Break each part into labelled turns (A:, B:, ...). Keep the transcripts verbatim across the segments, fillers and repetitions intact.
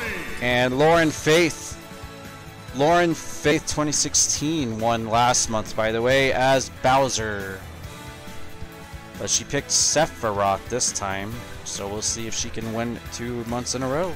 A: And Lauren Faith. Lauren Faith twenty sixteen won last month, by the way, as Bowser. But she picked Sephiroth this time, so we'll see if she can win two months in a row.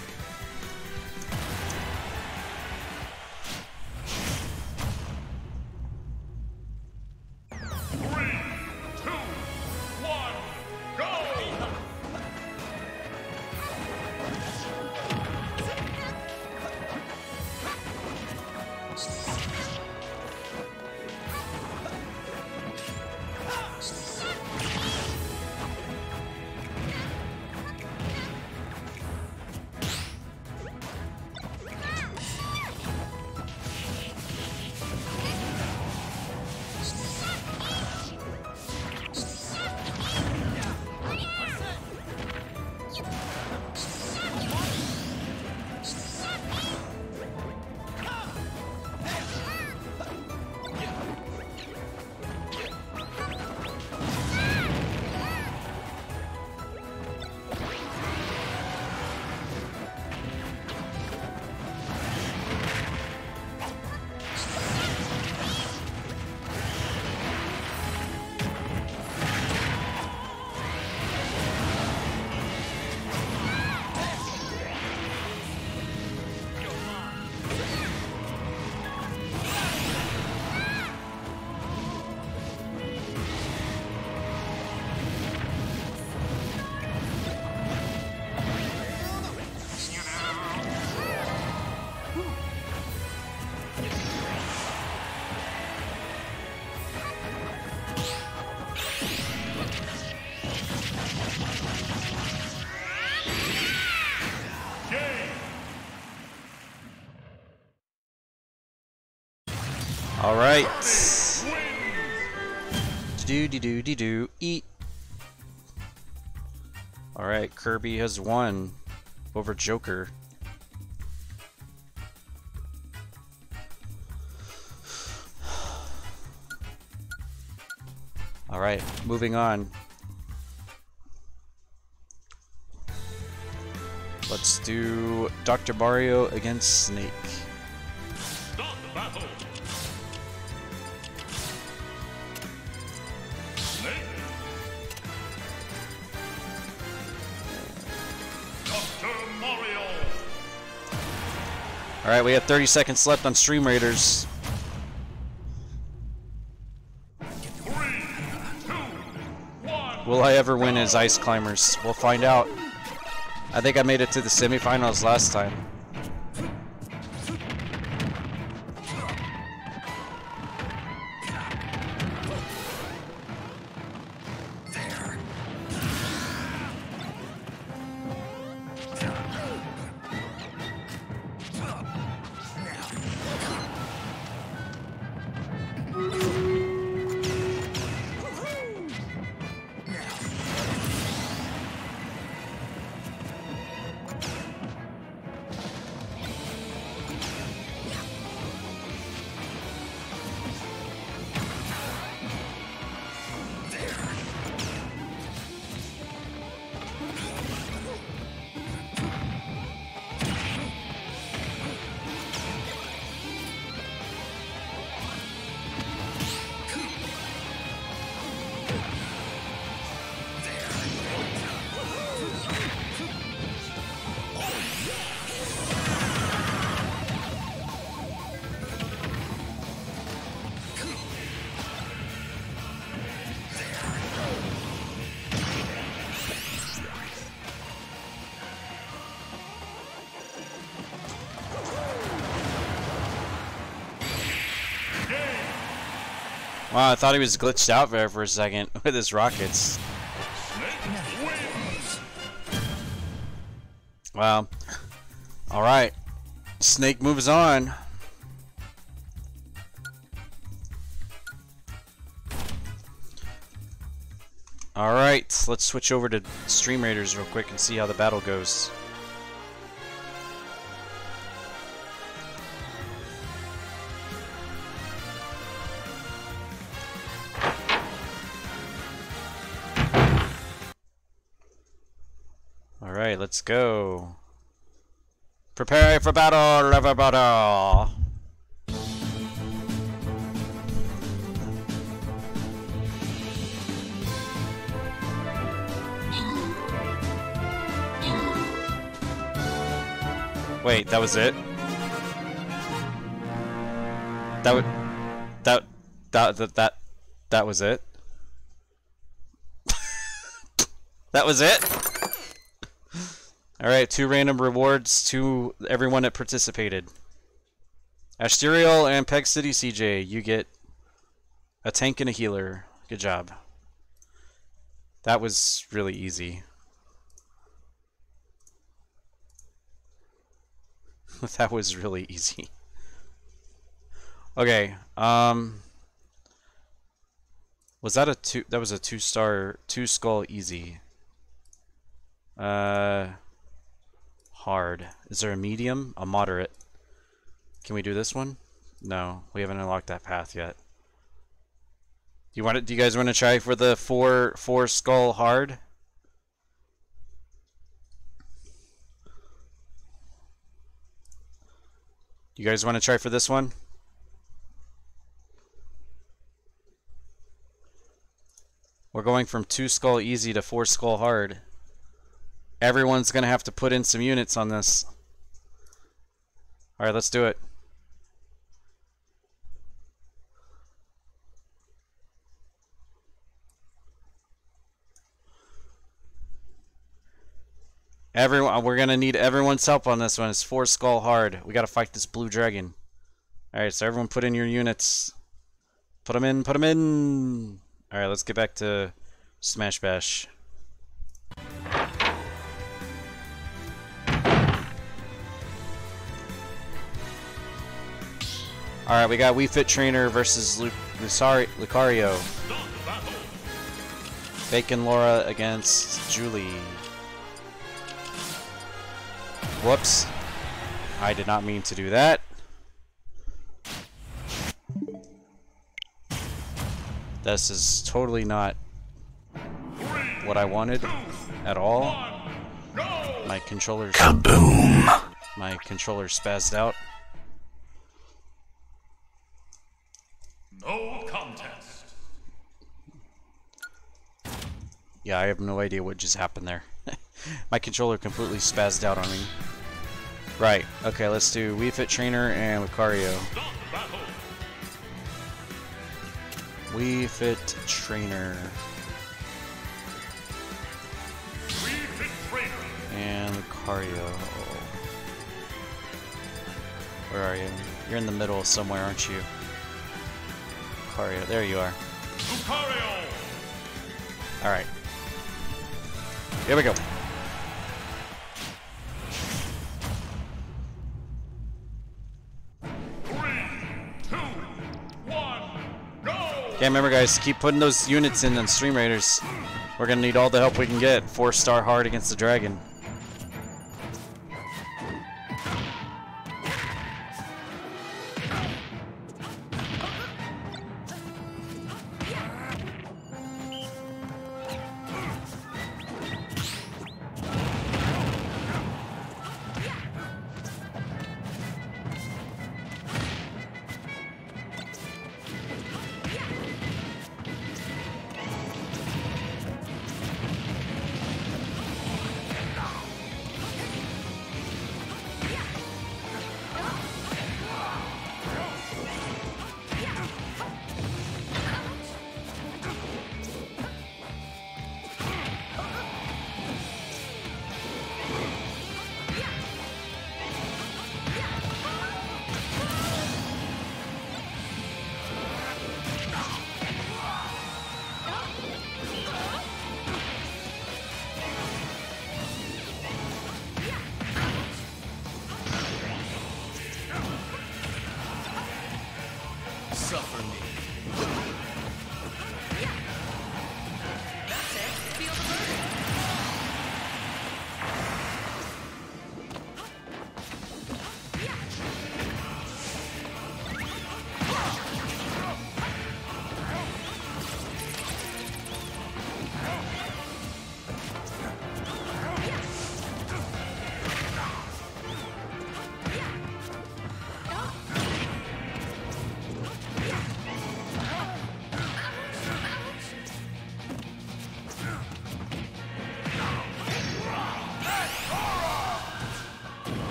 A: All right. Do do do do do eat. All right, Kirby has won over Joker. All right, moving on. Let's do Doctor Mario against Snake.
B: Start the battle. Snake. Doctor Mario.
A: All right, we have thirty seconds left on Stream Raiders.
B: Three, two, one.
A: Will I ever win as Ice Climbers? We'll find out. I think I made it to the semifinals last time. Wow, I thought he was glitched out there for a second with his rockets. Wow. Alright. Snake moves on. Alright, let's switch over to Stream Raiders real quick and see how the battle goes. Alright, let's go. Prepare for battle, everybody! Wait, that was it? That would that that that that that was it? That was it? Alright, two random rewards to everyone that participated. Asterial and Peg City C J, you get a tank and a healer. Good job. That was really easy. That was really easy. Okay, um... was that a two... that was a two-star... two-skull easy. Uh... Hard. Is there a medium? A moderate. Can we do this one? No, we haven't unlocked that path yet. Do you want it? Do you guys want to try for the four four skull hard? You guys want to try for this one? We're going from two skull easy to four skull hard. Everyone's gonna have to put in some units on this. Alright, let's do it. Everyone, we're gonna need everyone's help on this one. It's four skull hard. We gotta fight this blue dragon. Alright, so everyone put in your units. Put them in, put them in! Alright, let's get back to Smash Bash. Alright, we got Wii Fit Trainer versus Lu Lusari Lucario. Bacon Laura against Julie. Whoops. I did not mean to do that. This is totally not what I wanted at all. My controller's
C: Kaboom!
A: My controller spazzed out.
B: No contest.
A: Yeah, I have no idea what just happened there. My controller completely spazzed out on me. Right, okay, let's do Wii Fit Trainer and Lucario. Wii Fit Trainer.
B: Wii Fit Trainer.
A: And Lucario. Where are you? You're in the middle somewhere, aren't you? Lucario, there you are.
B: Lucario.
A: Alright. Here we go. Okay, remember guys, keep putting those units in on Stream Raiders. We're gonna need all the help we can get. Four star hard against the dragon.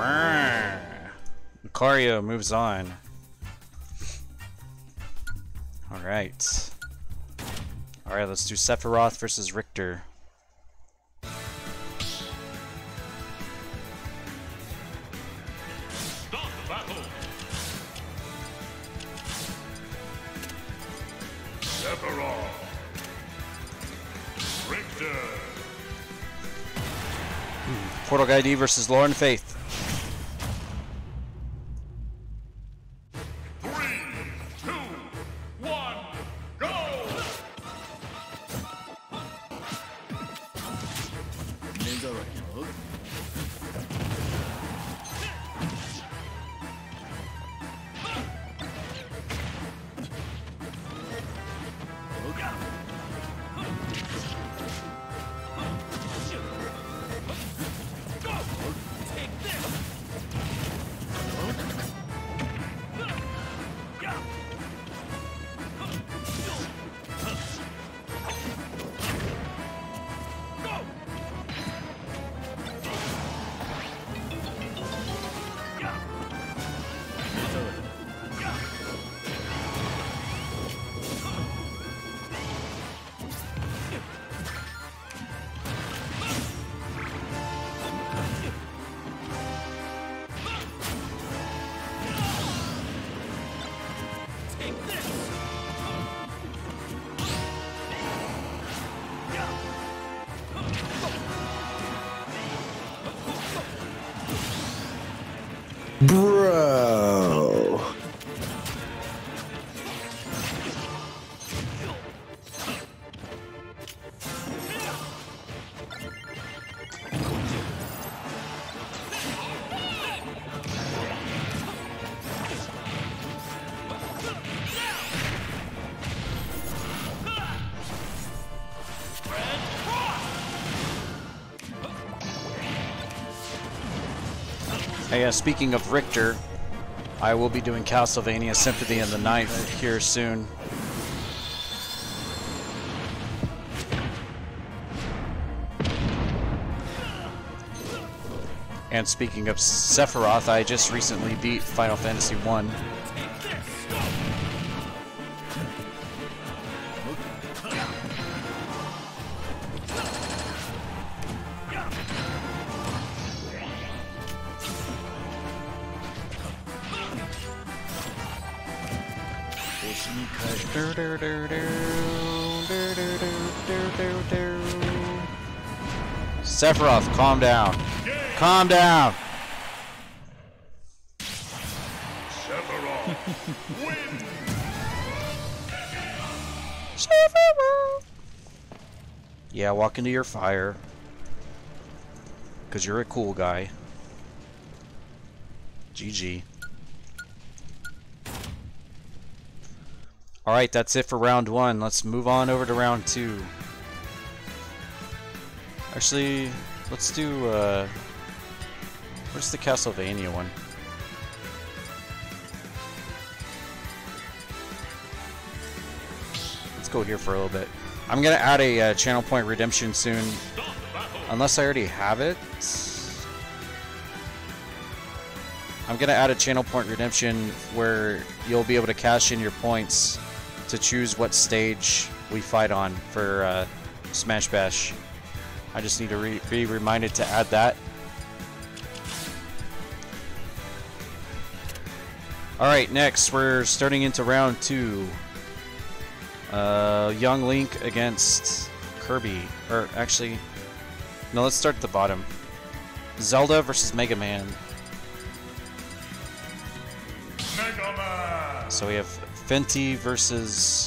A: Lucario moves on. Alright. Alright, let's do Sephiroth versus Richter.
B: Start the battle. Sephiroth. Richter.
A: Portal Guy D versus Lauren Faith.
B: Three, two, one, go!
C: Bro.
A: Hey, uh, speaking of Richter, I will be doing Castlevania Symphony of the Night here soon. And speaking of Sephiroth, I just recently beat Final Fantasy one. Sephiroth, calm down. Calm down.
B: Sephiroth wins.
A: Sephiroth. Yeah, walk into your fire. Because you're a cool guy. G G. Alright, that's it for round one. Let's move on over to round two. Actually, let's do, uh... where's the Castlevania one? Let's go here for a little bit. I'm gonna add a uh, Channel Point Redemption soon. Unless I already have it. I'm gonna add a Channel Point Redemption where you'll be able to cash in your points to choose what stage we fight on for uh, Smash Bash. I just need to re be reminded to add that. Alright, next we're starting into round two. Uh, Young Link against Kirby. Or actually, no, let's start at the bottom. Zelda versus Mega Man.
B: Mega Man.
A: So we have Fenty versus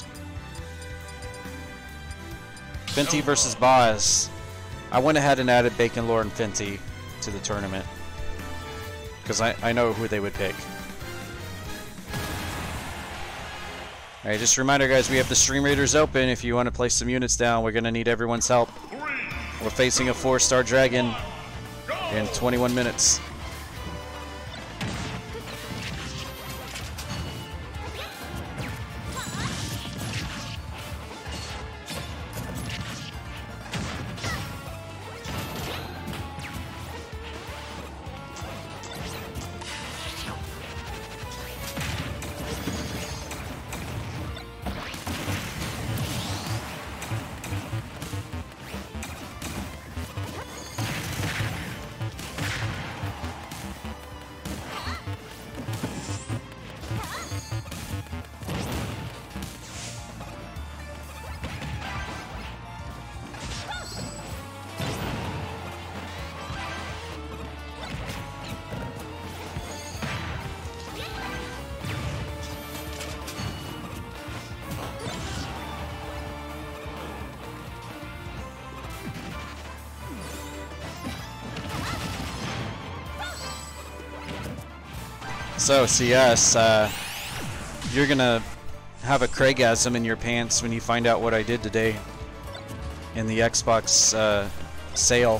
A: Fenty versus Boz. I went ahead and added Bacon Lord and Fenty to the tournament because I, I know who they would pick. Alright, just a reminder guys, we have the Stream Raiders open. If you want to place some units down, we're going to need everyone's help. We're facing a four star dragon in twenty-one minutes. So, C S, uh, you're gonna have a Craigasm in your pants when you find out what I did today in the Xbox uh, sale.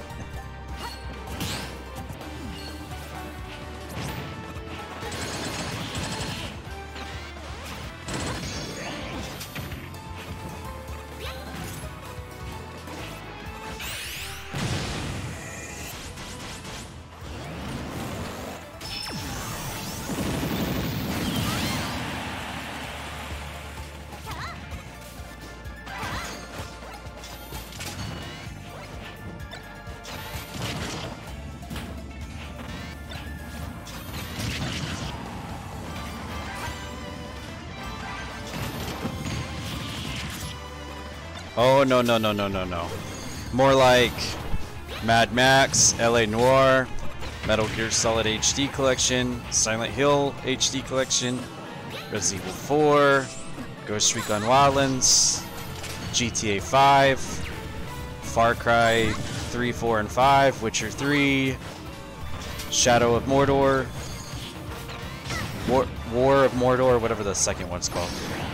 A: Oh, no, no, no, no, no, no. More like Mad Max, L A Noire, Metal Gear Solid H D Collection, Silent Hill H D Collection, Resident Evil four, Ghost Recon Wildlands, G T A five, Far Cry three, four, and five, Witcher three, Shadow of Mordor, War, War of Mordor, whatever the second one's called.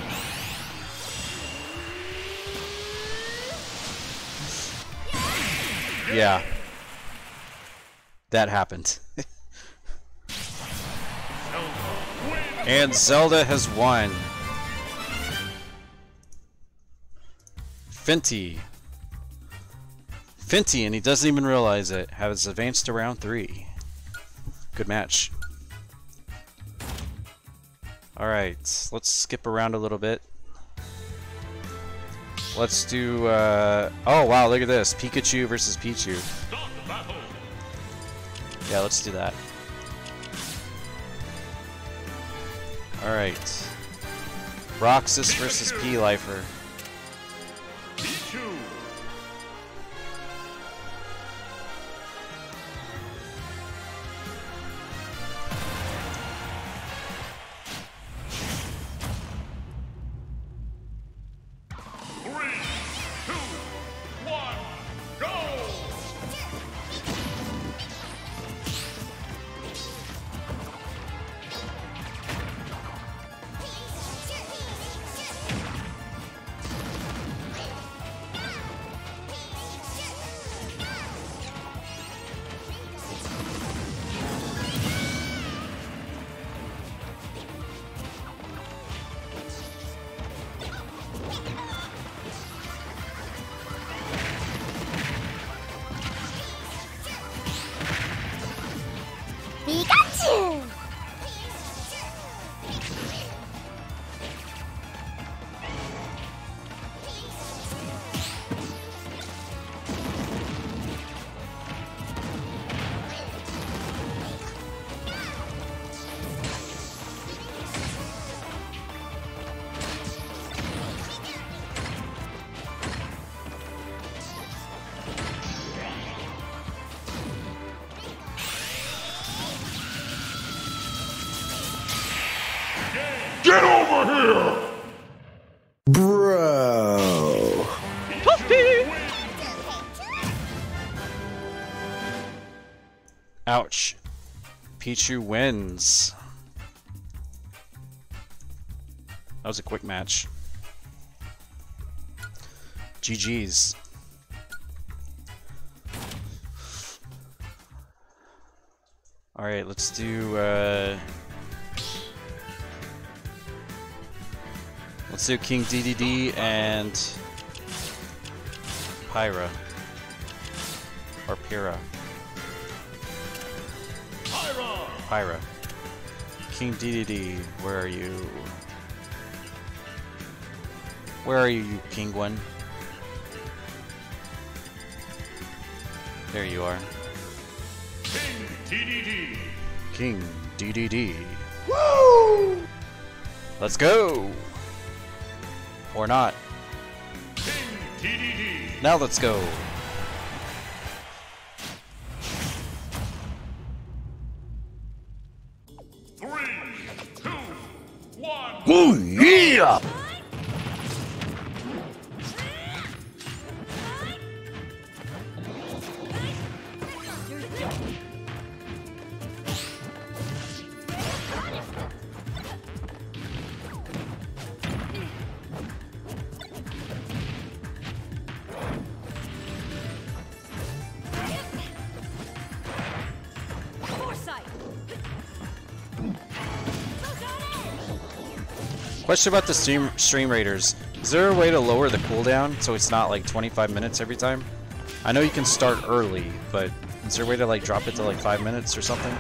A: Yeah. That happened. And Zelda has won. Fenty. Fenty, and he doesn't even realize it, has advanced to round three. Good match. Alright, let's skip around a little bit. Let's do, uh... oh wow, look at this. Pikachu versus Pichu. Yeah, let's do that. Alright. Roxas versus P-Lifer.
C: Pikachu!
B: Get over here!
D: Bro.
A: Ouch. Pichu wins. That was a quick match. G G's. Alright, let's do, uh... let's do King D D D and Pyra. Or Pyra.
B: Pyra!
A: Pyra. King D D D, where are you? Where are you, you penguin? There you are.
B: King D D D!
A: King D D D.
D: Woo!
A: Let's go! Or not.
B: King D D D!
A: Now let's go!
B: Three, two, one,
D: Ooh, yeah!
A: Question about the stream stream raiders. Is there a way to lower the cooldown so it's not like twenty-five minutes every time? I know you can start early, but is there a way to like drop it to like five minutes or something?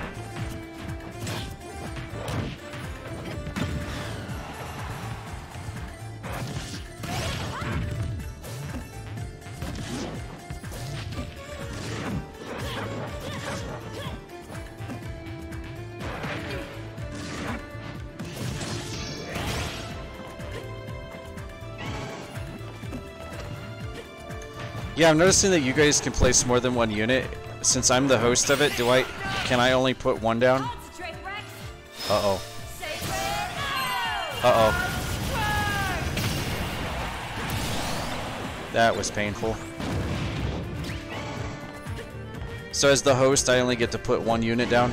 A: Yeah, I'm noticing that you guys can place more than one unit. Since I'm the host of it, do I can I only put one down? Uh-oh. Uh-oh. That was painful. So as the host, I only get to put one unit down?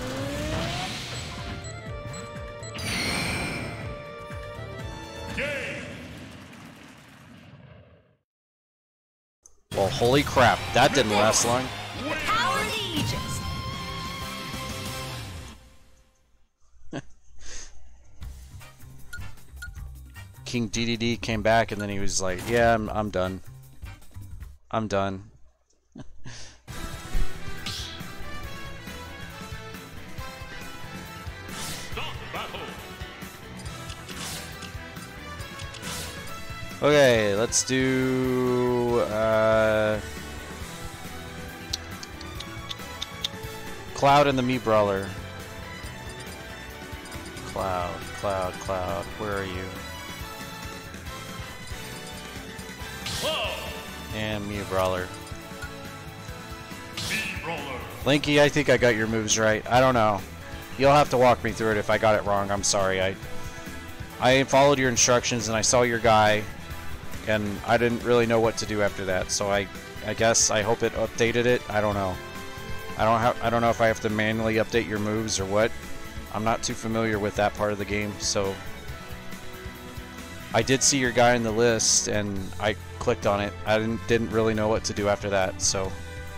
A: Well, holy crap, that didn't last long.
C: The power of the Aegis.
A: King D D D came back and then he was like, yeah, I'm, I'm done. I'm done. Okay, let's do uh, Cloud and the Mii Brawler. Cloud, Cloud, Cloud, where are you? And Mii Brawler.
B: Mii Brawler.
A: Linky, I think I got your moves right. I don't know. You'll have to walk me through it if I got it wrong. I'm sorry. I I followed your instructions and I saw your guy. And I didn't really know what to do after that, so I, I guess I hope it updated it. I don't know. I don't have. I don't know if I have to manually update your moves or what. I'm not too familiar with that part of the game, so I did see your guy in the list, and I clicked on it. I didn't didn't really know what to do after that, so.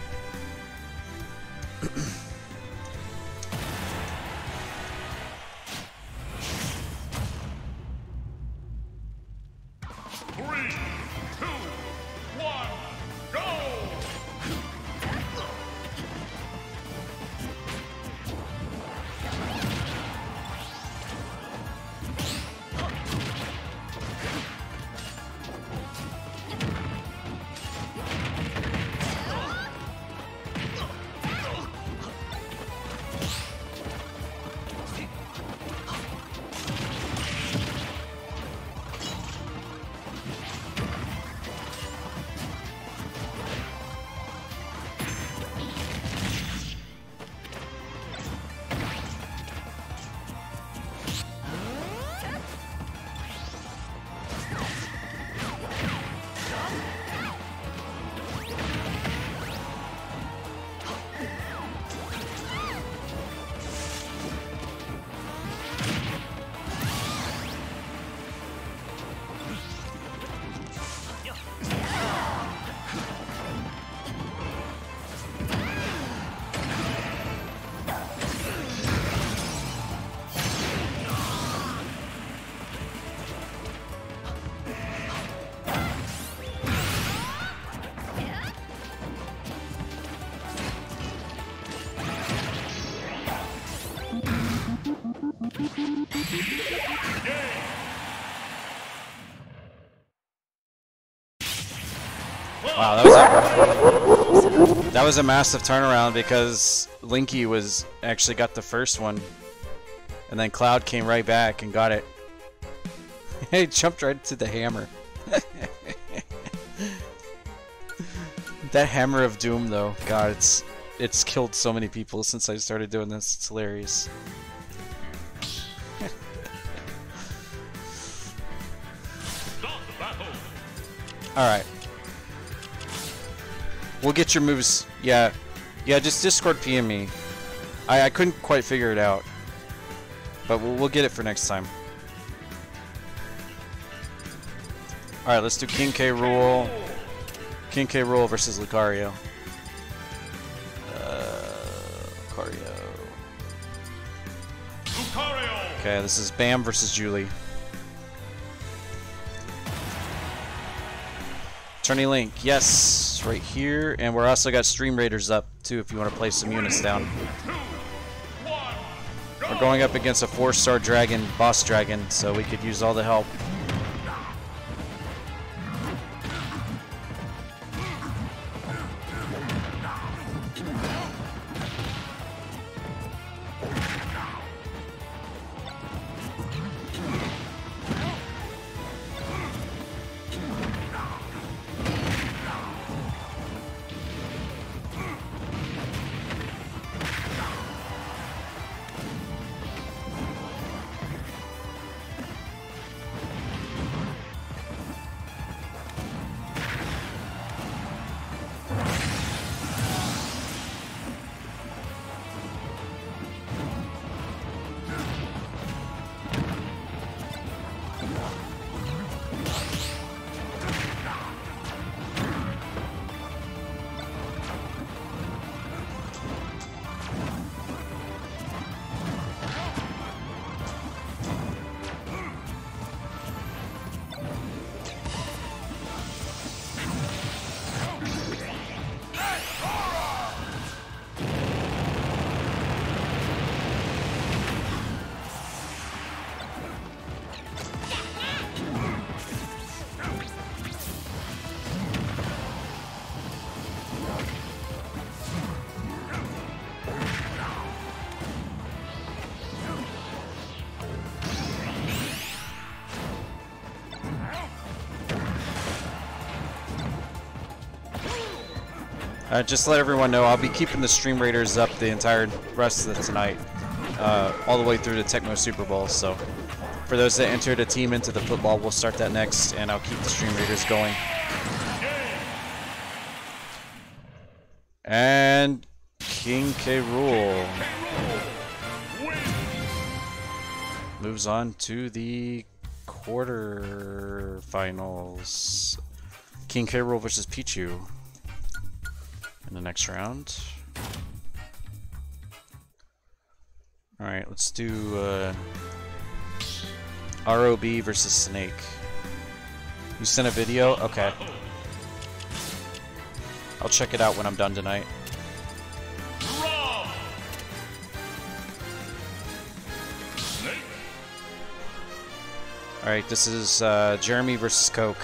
A: Wow, that was a, that was a massive turnaround because Linky was actually got the first one, and then Cloud came right back and got it. He jumped right to the hammer. That Hammer of Doom, though, God, it's it's killed so many people since I started doing this. It's hilarious. All right. We'll get your moves. Yeah, yeah. Just Discord P M me. I I couldn't quite figure it out, but we'll we'll get it for next time. All right, let's do King K. Rool. King K. Rool versus Lucario. Uh, Lucario.
B: Lucario.
A: Okay, this is Bam versus Julie. Turning Link, yes, right here. And we're also got Stream Raiders up, too, if you want to play some units down. We're going up against a four-star dragon, boss dragon, so we could use all the help. Uh, just to let everyone know, I'll be keeping the Stream Raiders up the entire rest of the tonight, uh, all the way through the Tecmo Super Bowl. So, for those that entered a team into the football, we'll start that next, and I'll keep the Stream Raiders going. And King K. Rool moves on to the quarterfinals. King K. Rool versus Pichu in the next round. Alright, let's do uh, R O B versus Snake. You sent a video? Okay. I'll check it out when I'm done tonight. Alright, this is uh, Jeremy versus Coke.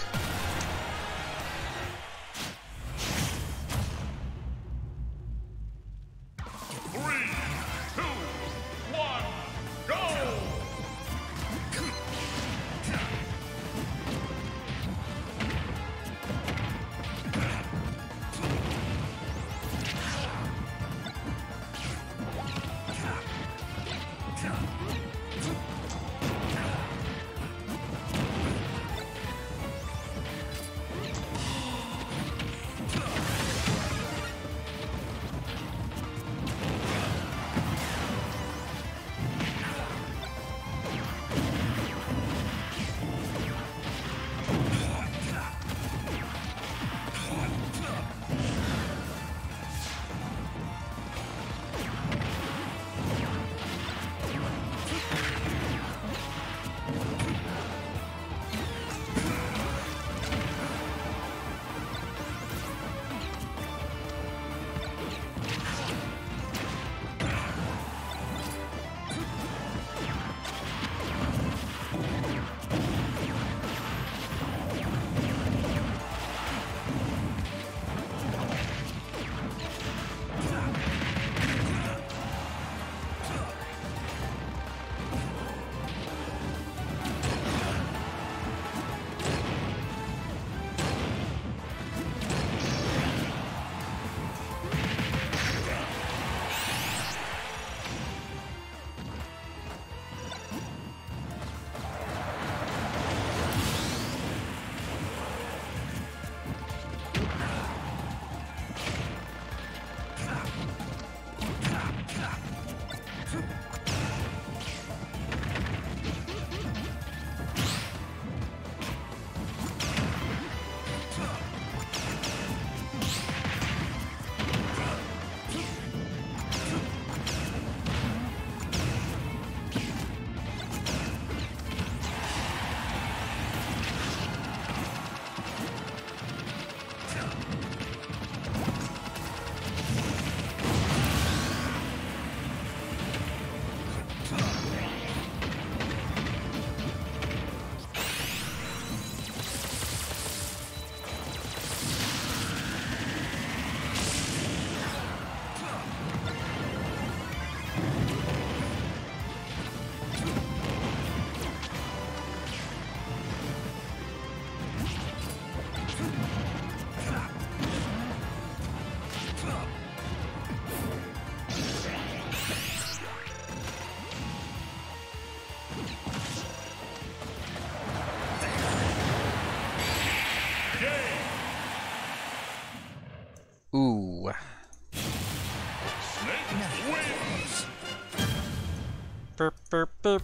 A: burp, burp, burp.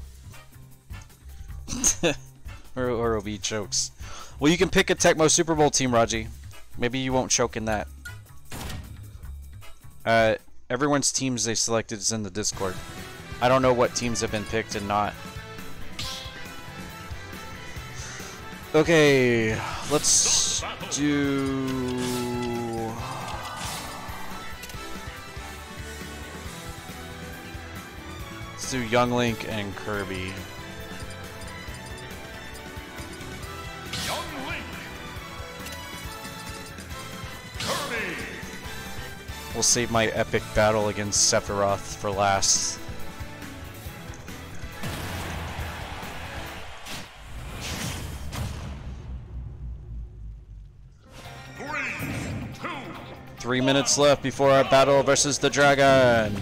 A: or, or it'll be chokes. Well, you can pick a Tecmo Super Bowl team, Raji. Maybe you won't choke in that. Uh, everyone's teams they selected is in the Discord. I don't know what teams have been picked and not. Okay, let's do... Let's do Young Link and Kirby.
B: Young Link. Kirby.
A: We'll save my epic battle against Sephiroth for last. Three minutes left before our battle versus the dragon.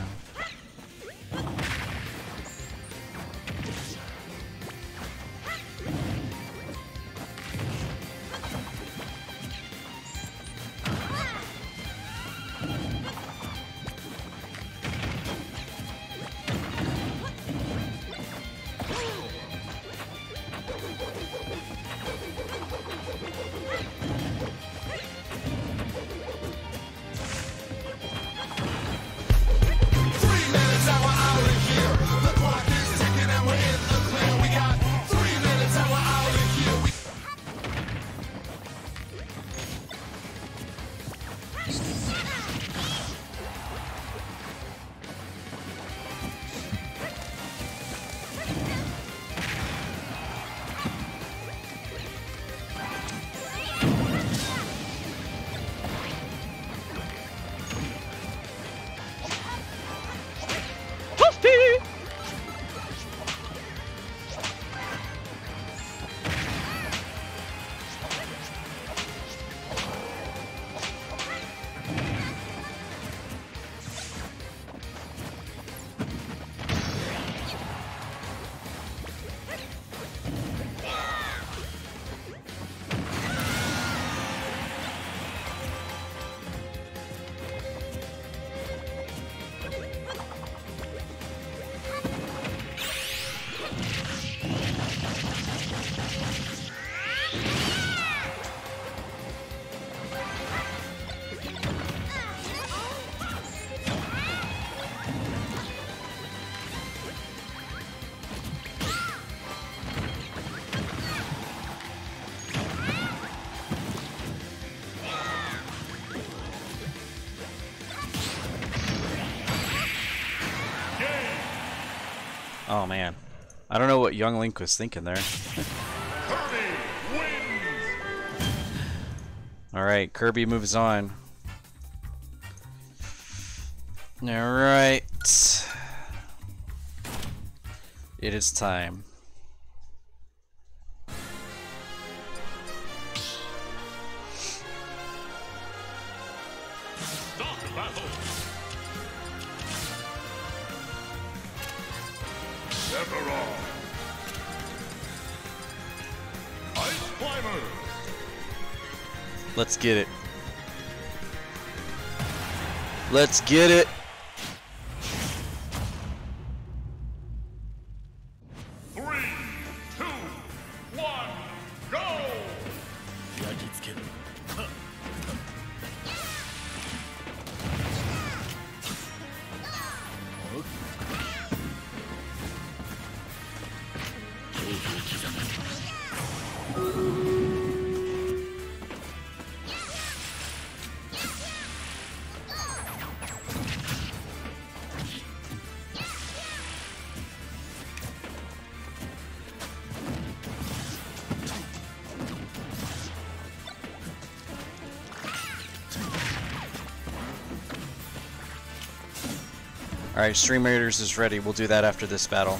A: Oh man, I don't know what Young Link was thinking there.
B: Kirby wins.
A: All right, Kirby moves on. All right, it is time.
B: Start battle. Sephiroth. Ice Climber.
A: Let's get it. Let's get it.
B: Three, two, one, go!
A: Alright, Stream Raiders is ready. We'll do that after this battle.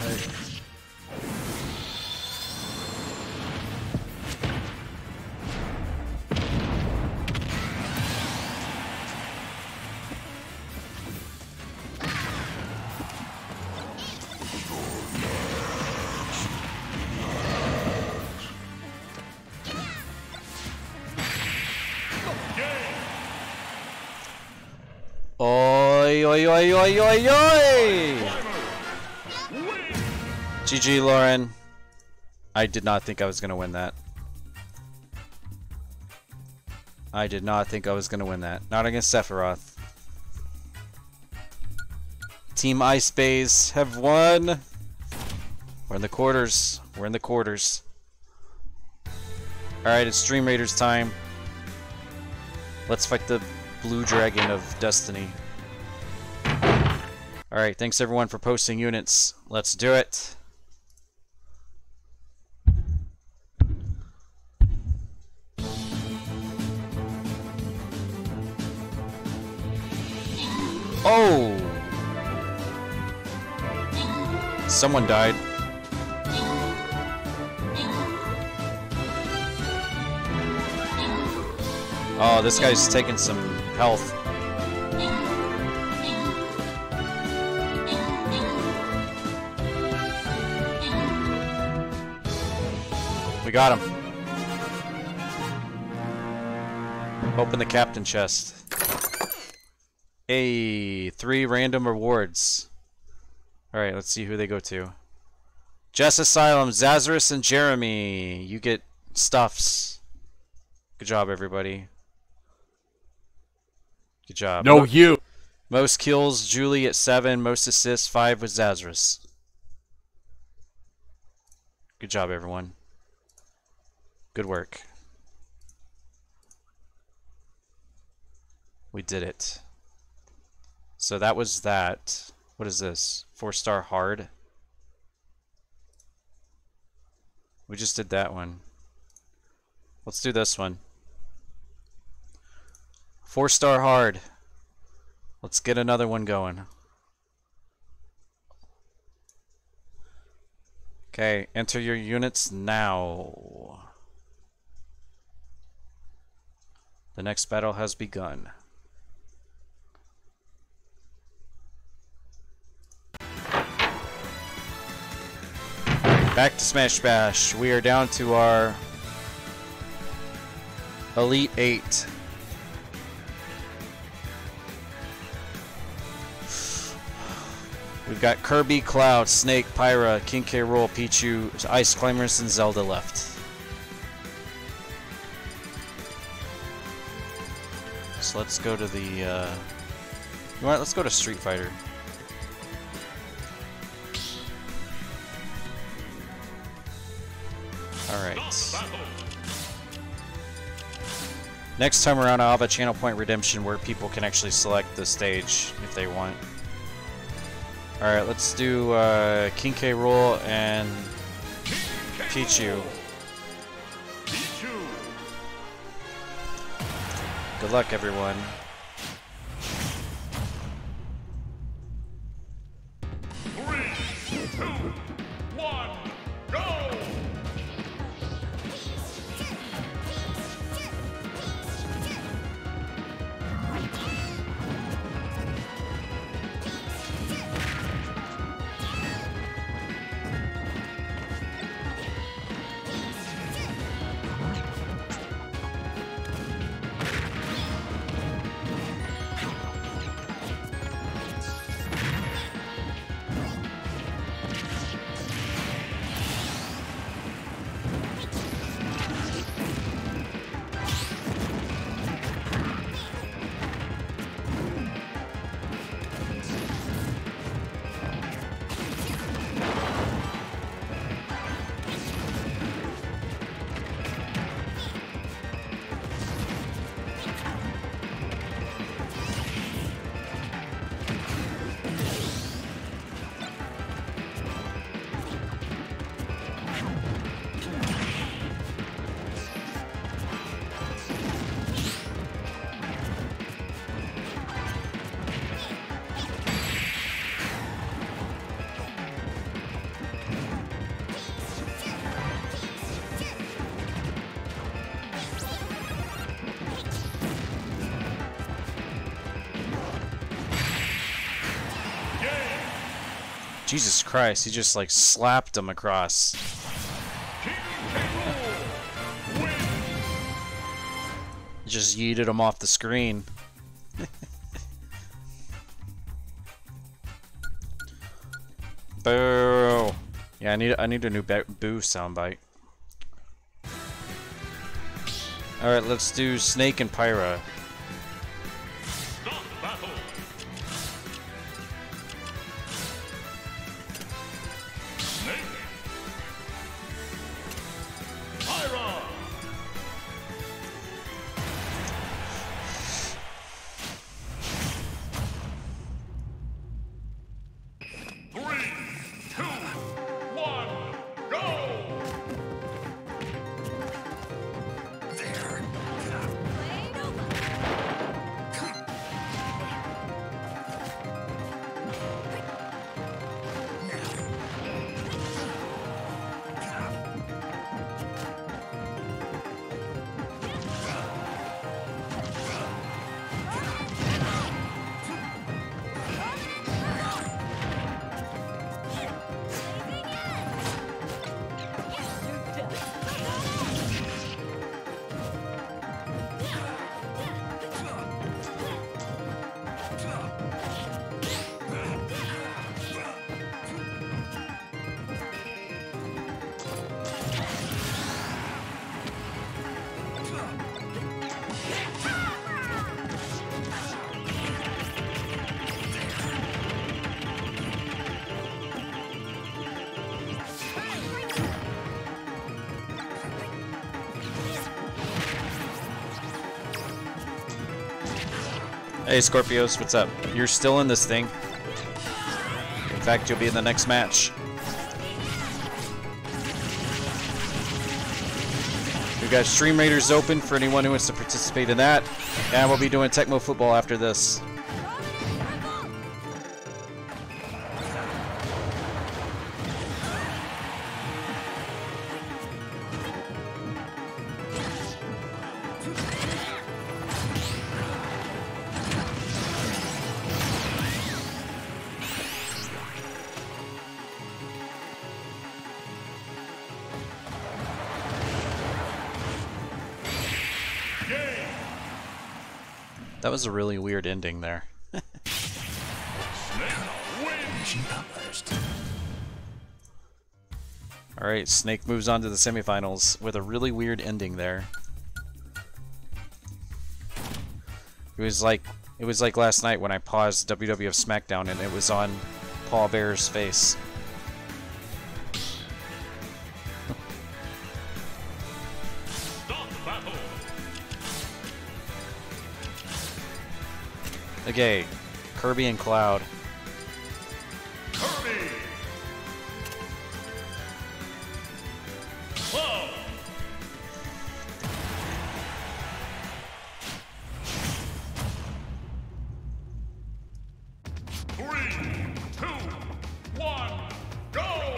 A: Oi, oi, oi, oi, oi, oi! G G, Lauren. I did not think I was going to win that. I did not think I was going to win that. Not against Sephiroth. Team Ice Bays have won. We're in the quarters. We're in the quarters. Alright, it's Dream Raiders time. Let's fight the Blue Dragon of Destiny. Alright, thanks everyone for posting units. Let's do it. Oh! Someone died. Oh, this guy's taking some health. We got him. Open the captain chest. Hey, three random rewards. Alright, let's see who they go to. Jess Asylum, Zazarus, and Jeremy. You get stuffs. Good job, everybody. Good job.
D: No, you.
A: Most kills, Julie at seven. Most assists, five with Zazarus. Good job, everyone. Good work. We did it. So that was that. What is this? Four star hard. We just did that one. Let's do this one. Four star hard. Let's get another one going. Okay, enter your units now. The next battle has begun. Back to Smash Bash. We are down to our Elite Eight. We've got Kirby, Cloud, Snake, Pyra, King K. Rool, Pichu, Ice Climbers, and Zelda left. So let's go to the, uh... you know what? Let's go to Street Fighter. Alright. Next time around, I'll have a Channel Point Redemption where people can actually select the stage if they want. Alright, let's do uh, King K. Rool and Pichu. Good luck, everyone.
B: Three, two, one, go!
A: Jesus Christ, he just like slapped him across.
B: King K. Rool wins.
A: Just yeeted him off the screen. Boo! Yeah, I need I need a new boo soundbite. All right, let's do Snake and Pyra.
B: Stop battle. Snake. Pyra. Three, two, one, go!
A: Hey Scorpios, what's up? You're still in this thing. In fact, you'll be in the next match. We've got Stream Raiders open for anyone who wants to participate in that. And we'll be doing Tecmo Football after this. That was a really weird ending there. Alright, Snake moves on to the semifinals with a really weird ending there. It was like it was like last night when I paused W W F SmackDown and it was on Paul Bearer's face. Okay, Kirby and Cloud.
B: Kirby. Cloud. Three, two, one, go!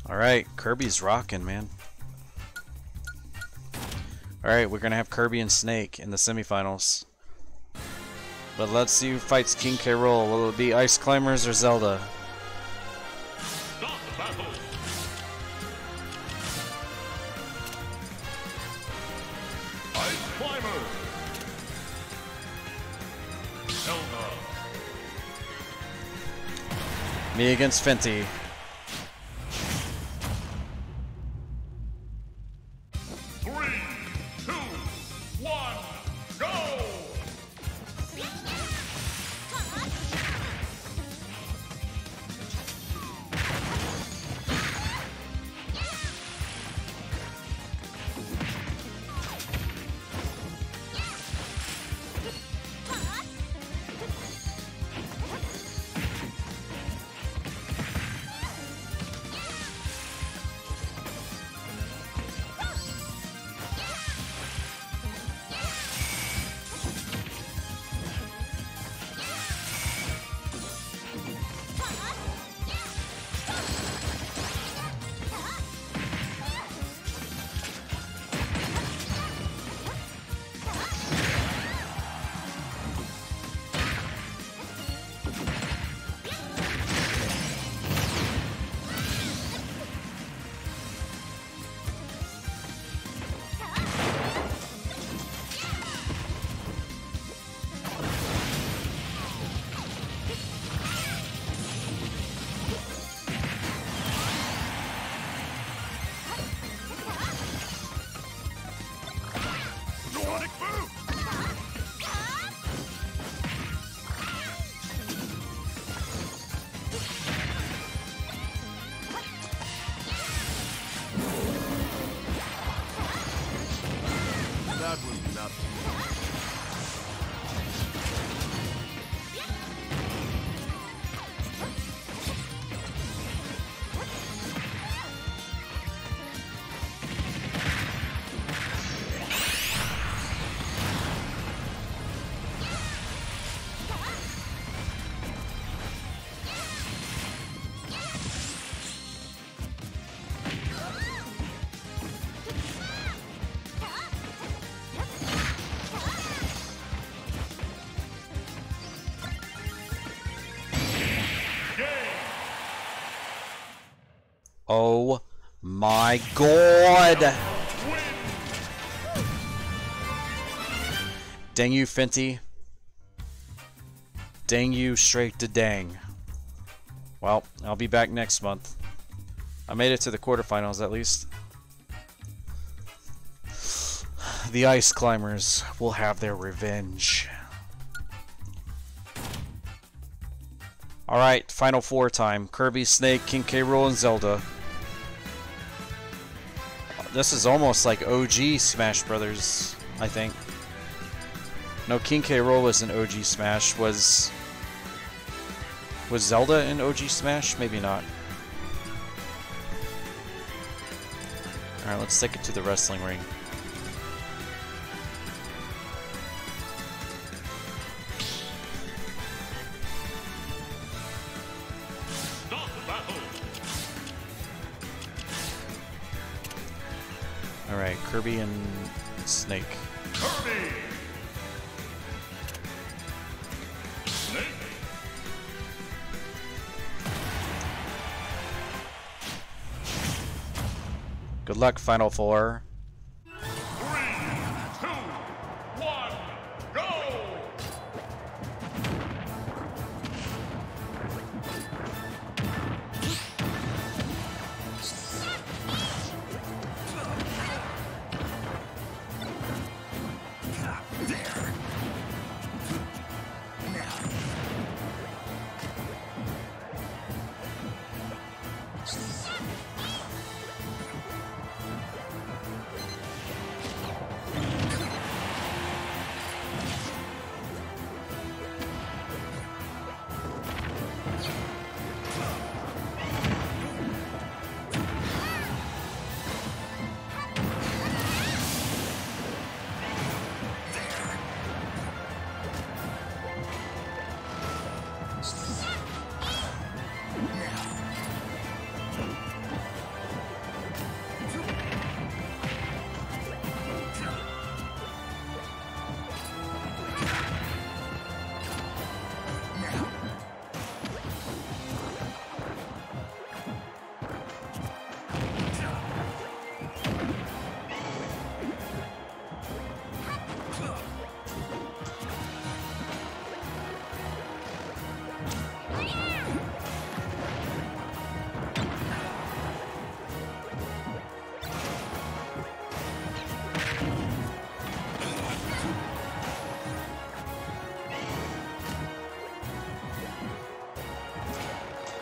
A: Alright, Kirby's rocking, man. Alright, we're gonna have Kirby and Snake in the semifinals. But let's see who fights King K. Rool. Will it be Ice Climbers or Zelda?
B: Start the battle. Ice Climber. Zelda.
A: Me against Fenty.
B: Three, two, one, go! Sonic Boom!
D: That was nothing.
A: Oh my god! Dang you, Fenty. Dang you straight to dang. Well, I'll be back next month. I made it to the quarterfinals at least. The Ice Climbers will have their revenge. Alright, Final Four time. Kirby, Snake, King K. Rool, and Zelda. This is almost like O G Smash Brothers, I think. No, King K. Rool was in O G Smash. Was... Was Zelda in O G Smash? Maybe not. Alright, let's take it to the wrestling ring.
B: Start the battle.
A: Alright, Kirby and Snake.
B: Kirby. Snake.
A: Good luck, Final Four.
B: Three, two, one, go!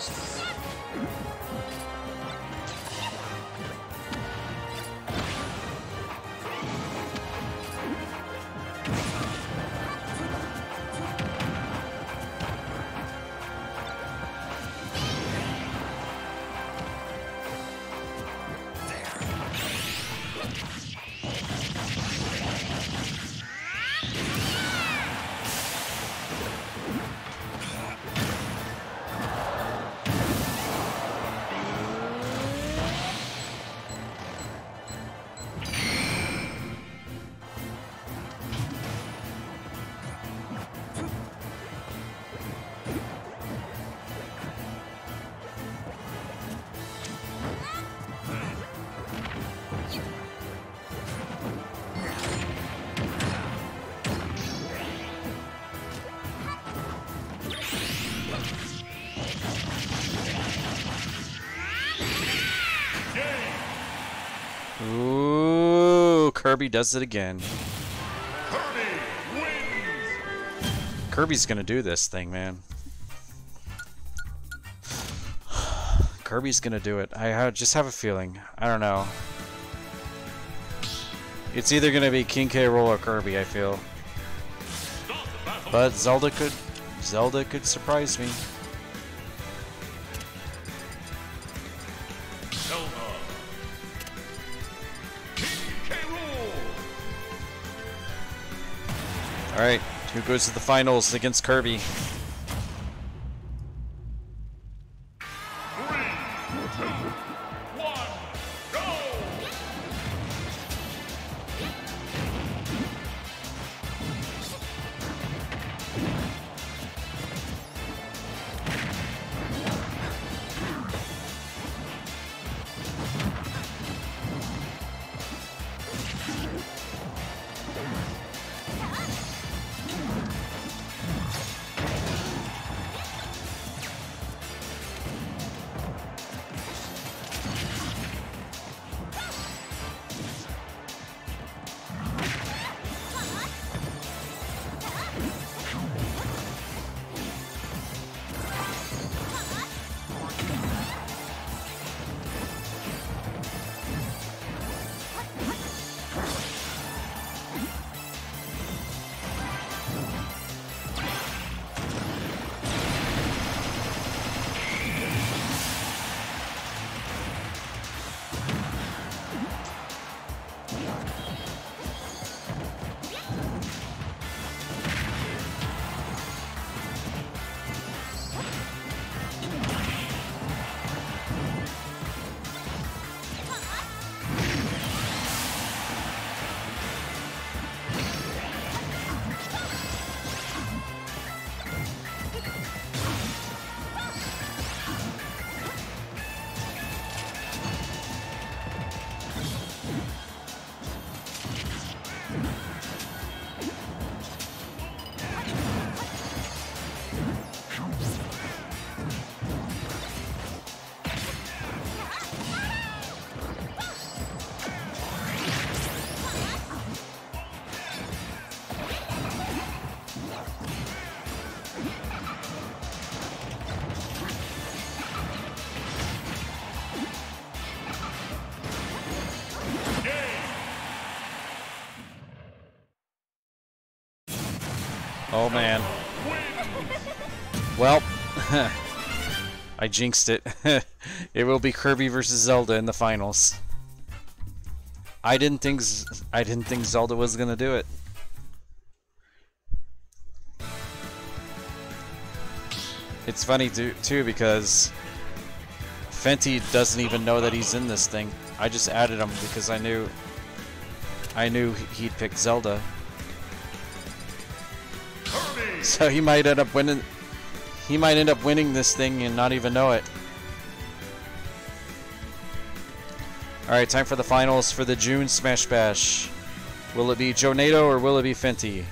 A: Ooh, Kirby does it again.
B: Kirby wins.
A: Kirby's gonna do this thing, man. Kirby's gonna do it. I ha just have a feeling. I don't know. It's either gonna be King K. Rool or Kirby, I feel.
B: Start the battle.
A: But Zelda could, Zelda could surprise me.
B: Zelda. King K. Rool.
A: All right, who goes to the finals against Kirby?
B: Three, two, one, go!
A: Oh man. Well, I jinxed it. It will be Kirby versus Zelda in the finals. I didn't think Z I didn't think Zelda was gonna do it. It's funny too, too because Fenty doesn't even know that he's in this thing. I just added him because I knew I knew he'd pick Zelda.
B: Kirby.
A: So he might end up winning. He might end up winning this thing and not even know it. All right, time for the finals for the June Smash Bash. Will it be Jonado or will it be Fenty?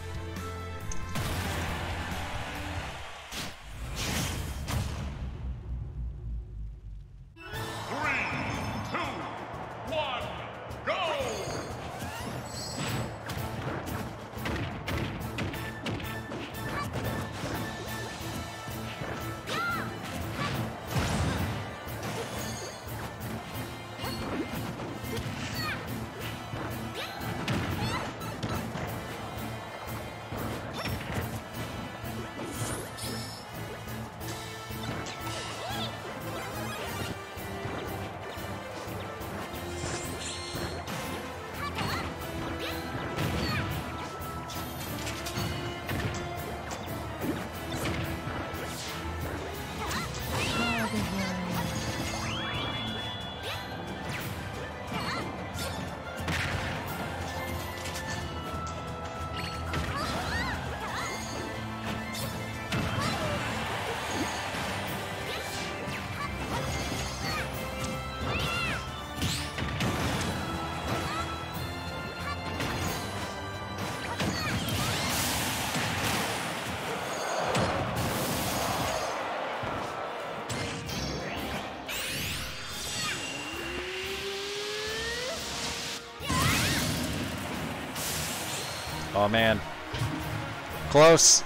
A: Oh man. Close.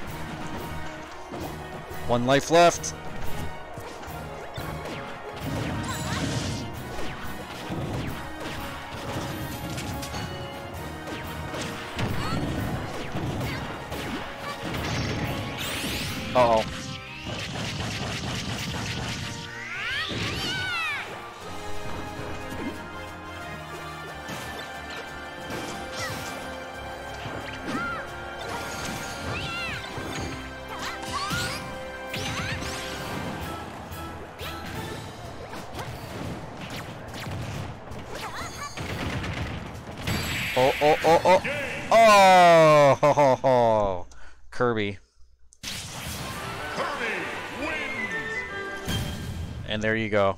A: One life left. Uh-oh. Oh, oh, oh, oh. Oh, ho, ho, ho. Kirby.
B: Kirby wins.
A: And there you go.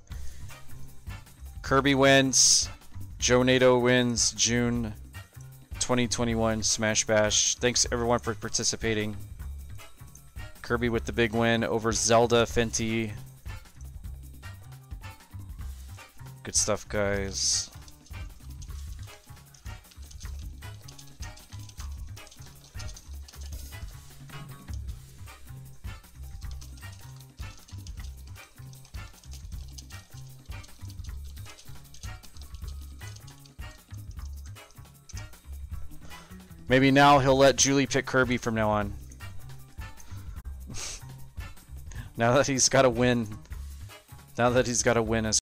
A: Kirby wins. Joe Nato wins June twenty twenty-one Smash Bash. Thanks everyone for participating. Kirby with the big win over Zelda Fenty. Good stuff, guys. Maybe now he'll let Julie pick Kirby from now on. Now that he's got a win. Now that he's got a win as